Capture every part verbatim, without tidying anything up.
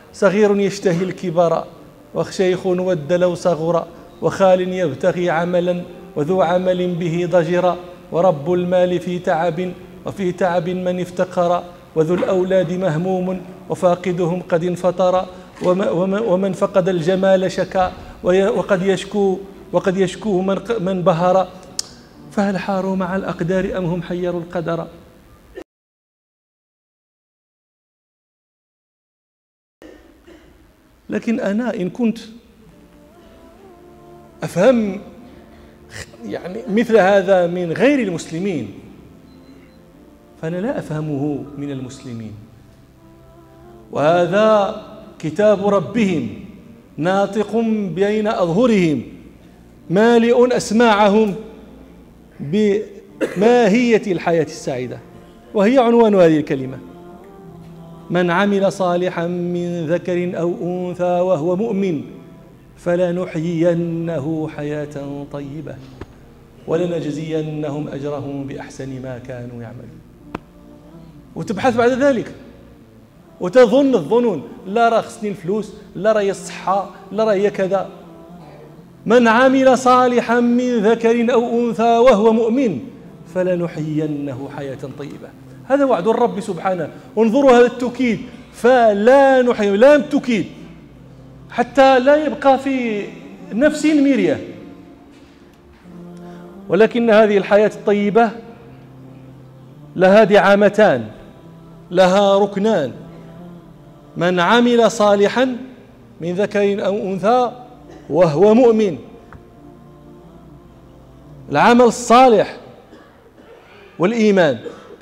صغير يشتهي الكبر وشيخ ود لو صغر وخال يبتغي عملا وذو عمل به ضجر ورب المال في تعب وفي تعب من افتقر وذو الأولاد مهموم وفاقدهم قد انفطر ومن فقد الجمال شكا وقد يشكو وقد يشكوه من من بهر فهل حاروا مع الأقدار أم هم حيروا القدر. لكن أنا إن كنت أفهم يعني مثل هذا من غير المسلمين فأنا لا أفهمه من المسلمين. وهذا كتاب ربهم ناطق بين أظهرهم مالئ أسماعهم بماهية الحياة السعيدة، وهي عنوان هذه الكلمة: من عمل صالحا من ذكر أو أنثى وهو مؤمن فلنحيينه حياة طيبة ولنجزينهم أجرهم بأحسن ما كانوا يعملون. وتبحث بعد ذلك وتظن الظنون، لا راه خصني الفلوس، لا راه هي الصحة، لا راه هي كذا. من عمل صالحا من ذكر أو أنثى وهو مؤمن فلنحيينه حياة طيبة. هذا وعد الرب سبحانه. انظروا هذا التوكيد، فلا نحيي، لام تكيد حتى لا يبقى في نفس مرية. ولكن هذه الحياة الطيبة لها دعامتان، لها ركنان: من عمل صالحا من ذكر أو أنثى وهو مؤمن. العمل الصالح والإيمان.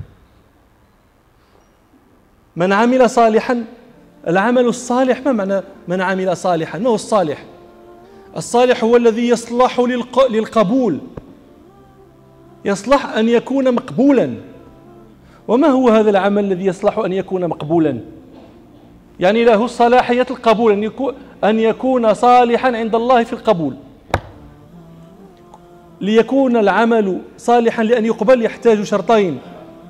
من عمل صالحا، العمل الصالح، ما معنى من عمل صالحا؟ ما هو الصالح؟ الصالح هو الذي يصلح للقبول، يصلح أن يكون مقبولا. وما هو هذا العمل الذي يصلح أن يكون مقبولا؟ يعني له صلاحية القبول، أن يكون أن يكون صالحا عند الله في القبول. ليكون العمل صالحا لأن يقبل يحتاج شرطين: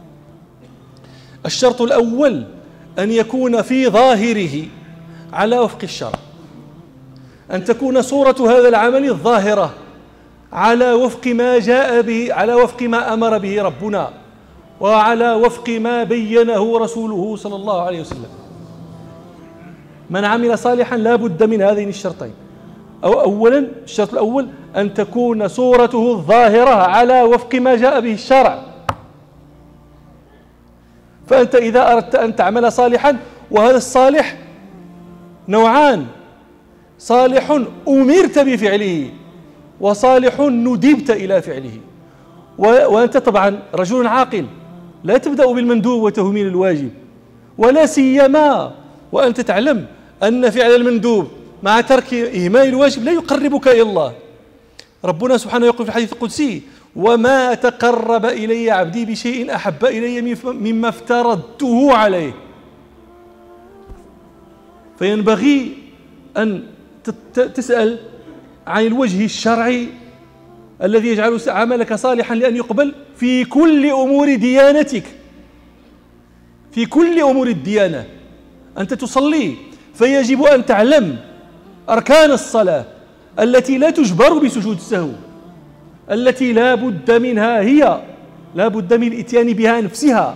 الشرط الأول أن يكون في ظاهره على وفق الشرع، أن تكون صورة هذا العمل الظاهرة على وفق ما جاء به، على وفق ما أمر به ربنا، وعلى وفق ما بينه رسوله صلى الله عليه وسلم. من عمل صالحا لا بد من هذين الشرطين. أو أولا، الشرط الأول أن تكون صورته الظاهرة على وفق ما جاء به الشرع. فأنت إذا أردت أن تعمل صالحا، وهذا الصالح نوعان: صالح أمرت بفعله وصالح ندبت إلى فعله. وأنت طبعا رجل عاقل، لا تبدأ بالمندوب وتهميل الواجب، ولا سيما وأنت تعلم أن فعل المندوب مع ترك إهمال الواجب لا يقربك إلى الله. ربنا سبحانه يقول في الحديث القدسي: وما تقرب إلي عبدي بشيء أحب إلي مما افترضته عليه. فينبغي أن تسأل عن الوجه الشرعي الذي يجعل عملك صالحا لأن يقبل في كل أمور ديانتك، في كل أمور الديانة. أنت تصلي فيجب أن تعلم أركان الصلاة التي لا تجبر بسجود السهو، التي لا بد منها، هي لا بد من الاتيان بها نفسها.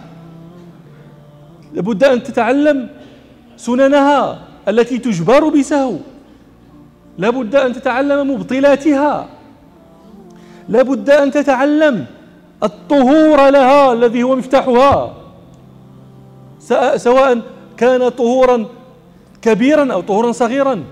لابد أن تتعلم سننها التي تجبر بسهو، لابد أن تتعلم مبطلاتها، لابد أن تتعلم الطهور لها الذي هو مفتاحها، سواء كان طهورا كبيرا أو طهورا صغيرا.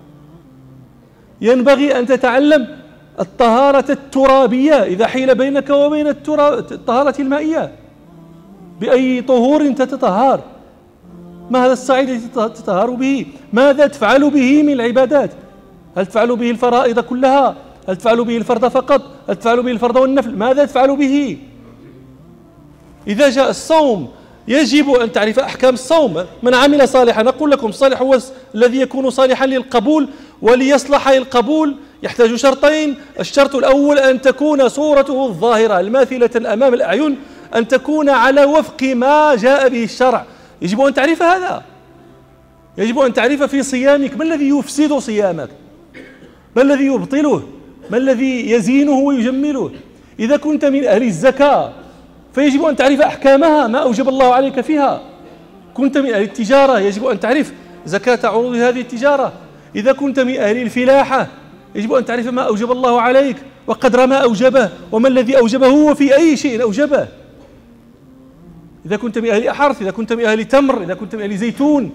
ينبغي أن تتعلم الطهارة الترابية إذا حيل بينك وبين الطهارة المائية. بأي طهور تتطهر؟ ما هذا الصعيد الذي تتطهر به؟ ماذا تفعل به من العبادات؟ هل تفعل به الفرائض كلها؟ هل تفعل به الفرض فقط؟ هل تفعل به الفرض والنفل؟ ماذا تفعل به؟ إذا جاء الصوم يجب أن تعرف أحكام الصوم. من عمل صالحا، نقول لكم الصالح هو الذي يكون صالحا للقبول، وليصلح للقبول يحتاج شرطين: الشرط الأول أن تكون صورته الظاهرة الماثلة أمام الأعين، أن تكون على وفق ما جاء به الشرع. يجب أن تعرف هذا. يجب أن تعرف في صيامك ما الذي يفسد صيامك، ما الذي يبطله، ما الذي يزينه ويجمله. إذا كنت من أهل الزكاة فيجب أن تعرف أحكامها، ما أوجب الله عليك فيها. كنت من أهل التجارة يجب أن تعرف زكاة عروض هذه التجارة. إذا كنت من أهل الفلاحة يجب أن تعرف ما أوجب الله عليك وقدر ما أوجبه وما الذي أوجبه وفي أي شيء أوجبه. إذا كنت من أهل حرث، إذا كنت من أهل تمر، إذا كنت من أهل زيتون،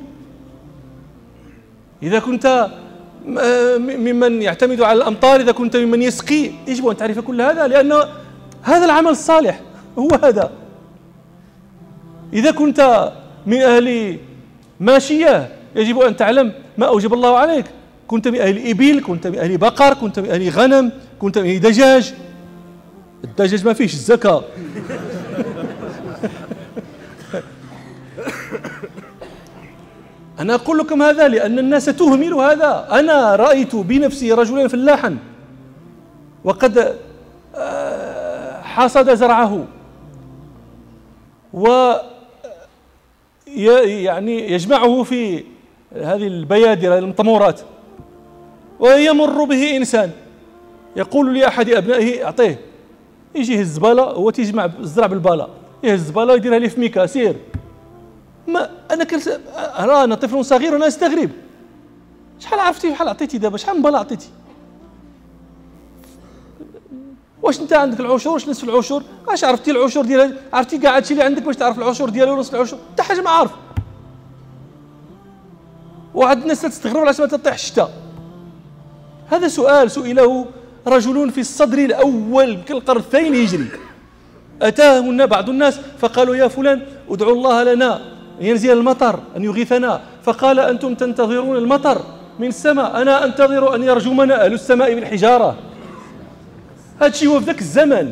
إذا كنت ممن يعتمد على الأمطار، إذا كنت ممن يسقي، يجب أن تعرف كل هذا، لأن هذا العمل الصالح هو هذا. إذا كنت من أهل ماشية يجب أن تعلم ما أوجب الله عليك. كنت من أهل إبل، كنت من أهل بقر، كنت من أهل غنم، كنت من أهل دجاج. الدجاج ما فيش الزكاة. أنا أقول لكم هذا لأن الناس تهمل هذا. أنا رأيت بنفسي رجلا فلاحا وقد حصد زرعه و يعني يجمعه في هذه البيادر المطمورات، ويمر به إنسان يقول لأحد أبنائه أعطيه، يجي الزبالة، هو تيجمع الزرع بالبالة، يهز الزبالة يديرها لي في ميكا سير. ما أنا كنت أنا طفل صغير وأنا أستغرب، شحال عرفتي شحال عطيتي دابا، شحال من بالة عطيتي؟ واش انت عندك العشور؟ واش نصف العشور؟ واش عرفتي العشور ديالها؟ عرفتي كاع هادشي اللي عندك باش تعرف العشور ديالو ونصف العشور؟ حتى حاجه ما عارف. واحد الناس تستغرب علاش ما تطيح الشتاء. هذا سؤال سئله رجل في الصدر الاول يمكن القرن الثاني الهجري. اتاه بعض الناس فقالوا يا فلان ادعوا الله لنا ان ينزل المطر، ان يغيثنا. فقال انتم تنتظرون المطر من السماء، انا انتظر ان يرجمنا اهل السماء بالحجاره. هذا الشيء هو في ذاك الزمن.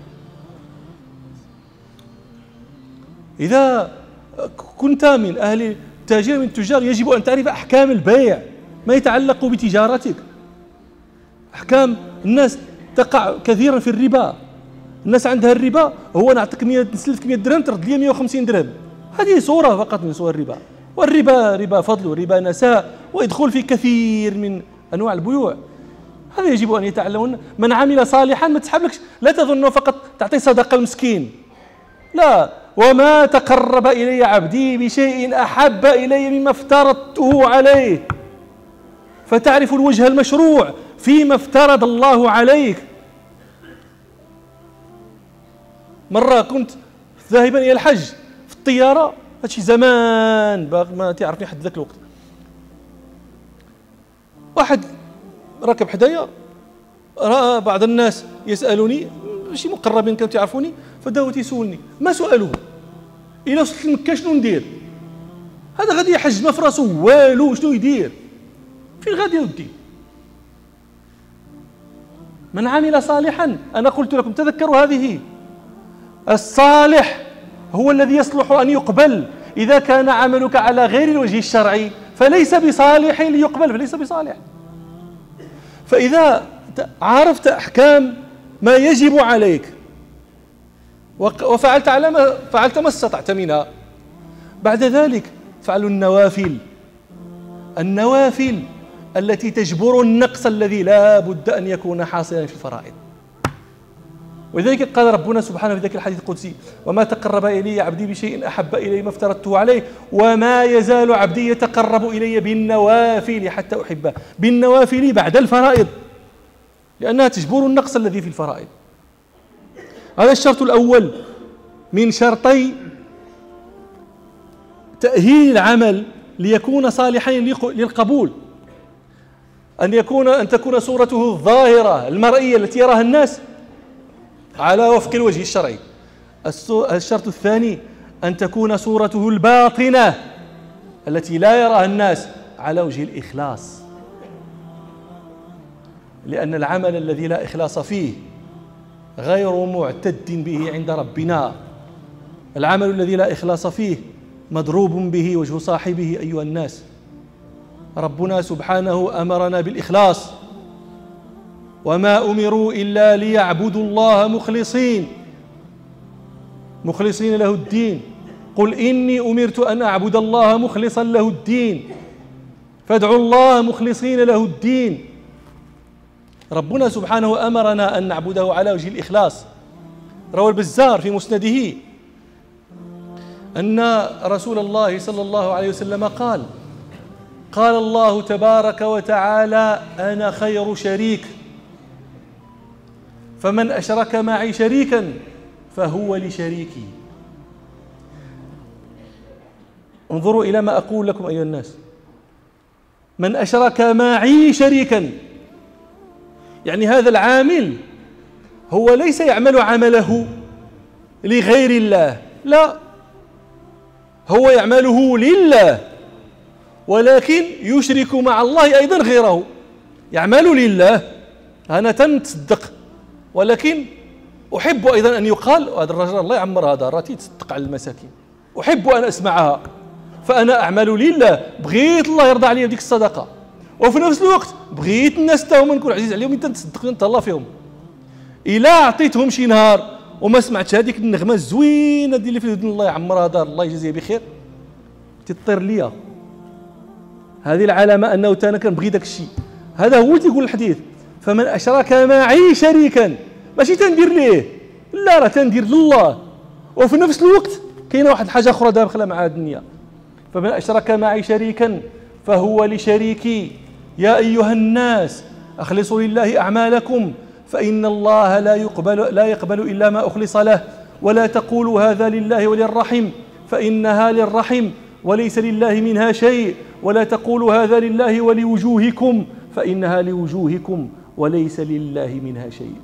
إذا كنت من أهل تاجر من التجار يجب أن تعرف أحكام البيع، ما يتعلق بتجارتك. أحكام الناس تقع كثيرا في الربا. الناس عندها الربا، هو نعطيك مية نسلفك مية درهم ترد لي مية وخمسين درهم. هذه صورة فقط من صور الربا. والربا ربا فضل وربا نساء، ويدخل في كثير من أنواع البيوع. هذا يجب أن يتعلمون. من عمل صالحا ما تسحبلكش، لا تظنوا فقط تعطي صدقة المسكين، لا. وما تقرب إلي عبدي بشيء أحب إلي مما افترضته عليه، فتعرف الوجه المشروع فيما افترض الله عليك. مرة كنت ذاهبا إلى الحج في الطيارة، هادشي زمان باغي ما تعرفني حد ذاك الوقت، واحد ركب حدايا، رأى بعض الناس يسألوني، شي مقربين كانوا يعرفوني، فداو تيسولني ما سؤاله إلا وصلت لمكة شنو ندير؟ هذا غادي يحج ما في راسو والو، شنو يدير؟ فين غادي يودي؟ من عمل صالحا، أنا قلت لكم تذكروا هذه، الصالح هو الذي يصلح أن يقبل. إذا كان عملك على غير الوجه الشرعي فليس بصالح ليقبل، فليس بصالح. فإذا عرفت أحكام ما يجب عليك وفعلت على ما فعلت ما استطعت منها، بعد ذلك فعلوا النوافل، النوافل التي تجبر النقص الذي لا بد أن يكون حاصلا في الفرائض. ولذلك قال ربنا سبحانه في ذاك الحديث القدسي: وما تقرب إلي عبدي بشيء أحب إلي ما افترضته عليه وما يزال عبدي يتقرب إلي بالنوافل حتى أحبه. بالنوافل بعد الفرائض، لأنها تجبر النقص الذي في الفرائض. هذا الشرط الأول من شرطي تأهيل العمل ليكون صالحا للقبول، أن يكون أن تكون صورته الظاهرة المرئية التي يراها الناس على وفق الوجه الشرعي. الشرط الثاني أن تكون صورته الباطنة التي لا يراها الناس على وجه الإخلاص، لأن العمل الذي لا إخلاص فيه غير معتد به عند ربنا. العمل الذي لا إخلاص فيه مضروب به وجه صاحبه أيها الناس. ربنا سبحانه أمرنا بالإخلاص: وما أمروا إلا ليعبدوا الله مخلصين مخلصين له الدين. قل إني أمرت أن أعبد الله مخلصا له الدين فادعوا الله مخلصين له الدين. ربنا سبحانه أمرنا أن نعبده على وجه الإخلاص. روى البزار في مسنده أن رسول الله صلى الله عليه وسلم قال قال الله تبارك وتعالى: أنا خير شريك، فمن أشرك معي شريكا فهو لشريكي. انظروا إلى ما أقول لكم أيها الناس، من أشرك معي شريكا، يعني هذا العامل هو ليس يعمل عمله لغير الله، لا، هو يعمله لله، ولكن يشرك مع الله أيضا غيره. يعمل لله، أنا تنتصدق، ولكن أحب أيضا أن يقال هذا الرجل الله يعمر هذا راه تيتصدق على المساكين، أحب أن أسمعها، فأنا أعمل لله، بغيت الله يرضى علي بديك الصدقة، وفي نفس الوقت بغيت الناس تا هما نكون عزيز عليهم، انت تصدق نتهلا فيهم. إلا عطيتهم شي نهار وما سمعتش هذيك النغمة الزوينة ديال اللي في الودن الله يعمرها دار الله يجازيه بخير، تطير ليا. هذه العلامة أنه أنا كنبغي داك الشيء. هذا هو اللي تيقول الحديث: فمن أشرك معي شريكا، ماشي تندير ليه، لا، راه تندير لله، وفي نفس الوقت كاينه واحد الحاجة أخرى داخلة مع هذه النية: فمن أشرك معي شريكا فهو لشريكي. يا أيها الناس أخلصوا لله أعمالكم فإن الله لا يقبل لا يقبل إلا ما أخلص له، ولا تقولوا هذا لله وللرحم فإنها للرحم وليس لله منها شيء، ولا تقولوا هذا لله ولوجوهكم فإنها لوجوهكم وليس لله منها شيء.